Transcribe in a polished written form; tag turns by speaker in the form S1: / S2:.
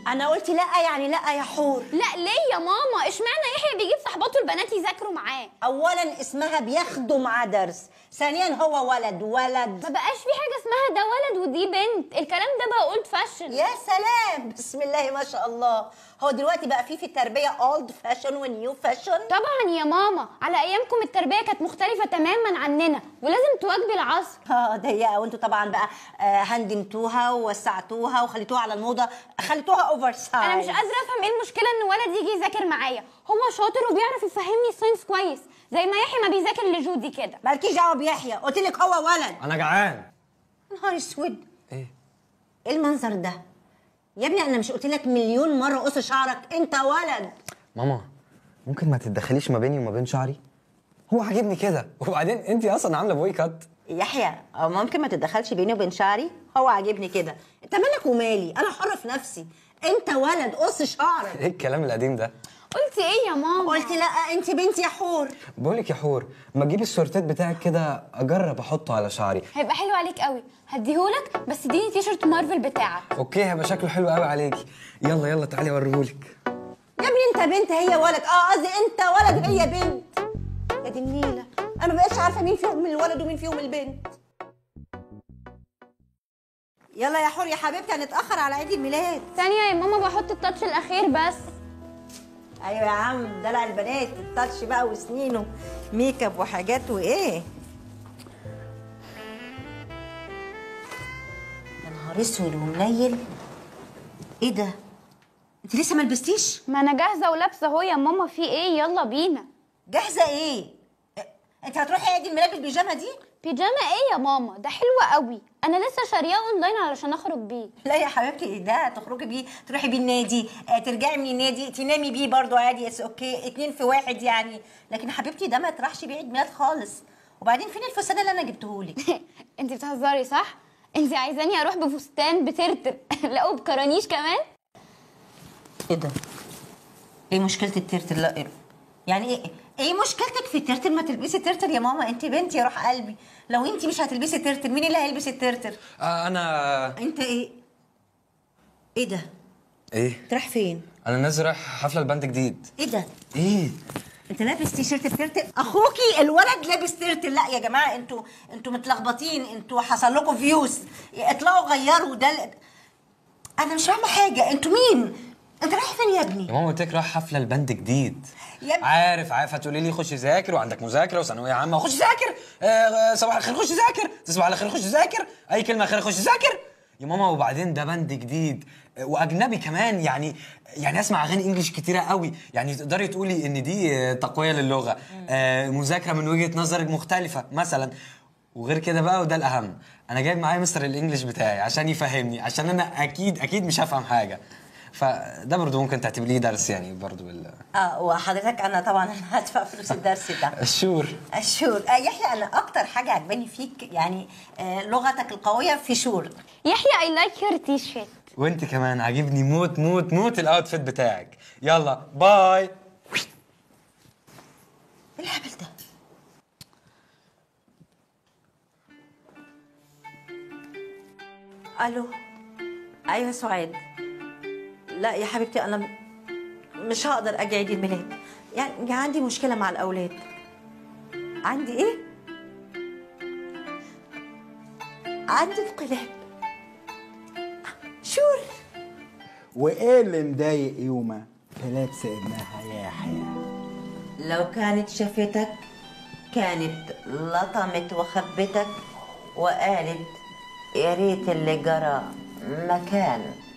S1: انا قلت لا يعني لا يا حور.
S2: لا ليه يا ماما؟ اشمعنى يحيى بيجيب صحباته البنات يذاكروا معاه؟
S1: اولا اسمها بياخدوا معاه درس، ثانيا هو ولد.
S2: ما بقاش في حاجه اسمها ده ولد ودي بنت، الكلام ده بقى اولد فاشن.
S1: يا سلام بسم الله ما شاء الله. هو دلوقتي بقى في التربيه اولد فاشن ونيو فاشن؟
S2: طبعا يا ماما، على ايامكم التربيه كانت مختلفه تماما عننا ولازم تواكبي العصر.
S1: ضيقه، وانتوا طبعا بقى هندمتوها ووسعتوها وخليتوها على الموضه، خليتوها اوفر سايز.
S2: انا مش قادره افهم ايه المشكله ان ولد يجي يذاكر معايا، هو شاطر وبيعرف يفهمني الساينس كويس زي ما يحيى ما بيذاكر لجودي كده.
S1: مالكيش دعوه بيحيى، قلت لك هو ولد.
S3: انا جعان.
S1: نهار اسود،
S3: ايه
S1: المنظر ده يا ابني؟ انا مش قلت لك مليون مره قص شعرك، انت ولد.
S3: ماما ممكن ما تتدخليش ما بيني وما بين شعري؟ هو عاجبني كده، وبعدين انت اصلا عامله بوي كات.
S1: يحيى او ممكن ما تتدخلش بيني وبين شعري، هو عاجبني كده. انت مالك ومالي؟ انا حره في نفسي. انت ولد قص شعرك.
S3: ايه الكلام القديم ده؟
S2: قلت ايه يا ماما؟
S1: قلت لا انت بنتي يا حور.
S3: بقولك يا حور، ما تجيبي السورتات بتاعك كده اجرب احطه على شعري.
S2: هيبقى حلو عليك قوي، هديهولك بس اديني تيشرت مارفل بتاعك.
S3: اوكي هيبقى شكله حلو قوي عليكي. يلا يلا تعالي اوريهولك.
S1: يا ابني انت بنت هي ولد، قصدي انت ولد هي بنت. يا دي النيله، انا ما بقتش عارفه مين فيهم الولد ومين فيهم البنت. يلا يا حور يا حبيبتي، هنتاخر على عيد الميلاد.
S2: ثانيه يا ماما، بحط التاتش الاخير بس.
S1: ايوه يا عم، دلع البنات، التاتش بقى وسنينه ميك اب وحاجات وايه. يا نهار اسود ومنيل، ايه ده؟ انت لسه ما لبستيش؟
S2: ما انا جاهزه ولابسه اهو يا ماما، في ايه؟ يلا بينا.
S1: جاهزه ايه؟ انت هتروحي عيد الميلاد بالبيجامه دي؟
S2: بيجامه ايه يا ماما؟ ده حلو قوي، انا لسه شارياه اونلاين علشان اخرج بيه.
S1: لا يا حبيبتي، ده تخرجي بيه، تروحي بيه النادي، ترجعي من النادي تنامي بيه برضو عادي، اوكي، 2 في 1 يعني. لكن حبيبتي ده ما تروحش بيه عيد ميلاد خالص. وبعدين فين الفستان اللي انا جبتهولك؟
S2: انت بتهزري صح؟ انت عايزاني اروح بفستان بترتر لا وبكرانيش كمان؟
S1: ايه ده؟ ايه مشكله الترتر؟ لا يعني ايه مشكلتك في الترتر؟ ما تلبسي ترتر يا ماما، انت بنتي يا روح قلبي. لو انت مش هتلبسي ترتر مين اللي هيلبس الترتر؟
S3: انا.
S1: انت ايه؟ ايه ده؟
S3: ايه؟
S1: انت رايح فين؟
S3: انا نازل رايح حفله الباند جديد.
S1: ايه ده؟
S3: ايه؟
S1: انت لابس تيشيرت بترتر؟ اخوكي الولد لابس ترتر؟ لا يا جماعه، انتوا متلخبطين، انتوا حصل لكم فيوز، اطلعوا غيروا ده. انا مش فاهمه حاجه، انتوا مين؟ انت رايح فين يا ابني؟
S3: يا ماما قلت لك رايح حفله الباند جديد.
S1: يا ابني
S3: عارف هتقولي لي خش ذاكر وعندك مذاكره وثانويه عامه وخش ذاكر. صباح الخير خش ذاكر، تصبح على خير خش ذاكر، اي كلمه خير خش ذاكر يا ماما. وبعدين ده باند جديد واجنبي كمان، يعني اسمع اغاني انجليش كتيره قوي، يعني تقدري تقولي ان دي تقويه للغه، مذاكره من وجهه نظر مختلفه مثلا. وغير كده بقى، وده الاهم، انا جايب معايا مستر الانجليش بتاعي عشان يفهمني، عشان انا اكيد مش هفهم حاجه، فده برضه ممكن تعتبريه درس يعني برضه
S1: وحضرتك انا طبعا هدفع فلوس الدرس ده.
S3: الشور
S1: يحيى، انا اكتر حاجه عجباني فيك يعني لغتك القويه في شور.
S2: يحيى اي لايك يور تي شيرت.
S3: وانت كمان عاجبني موت موت موت الاوتفيت بتاعك. يلا باي.
S1: ايه الهبل ده؟ الو، ايوه سعاد. لا يا حبيبتي، انا مش هقدر اجي عيد الميلاد، يعني عندي مشكله مع الاولاد. عندي ايه؟ عندي انقلاب. شور.
S4: وايه اللي مضايق يوما في لبس ابنها يحيى؟
S1: لو كانت شافتك كانت لطمت وخبتك وقالت يا ريت اللي جرى مكان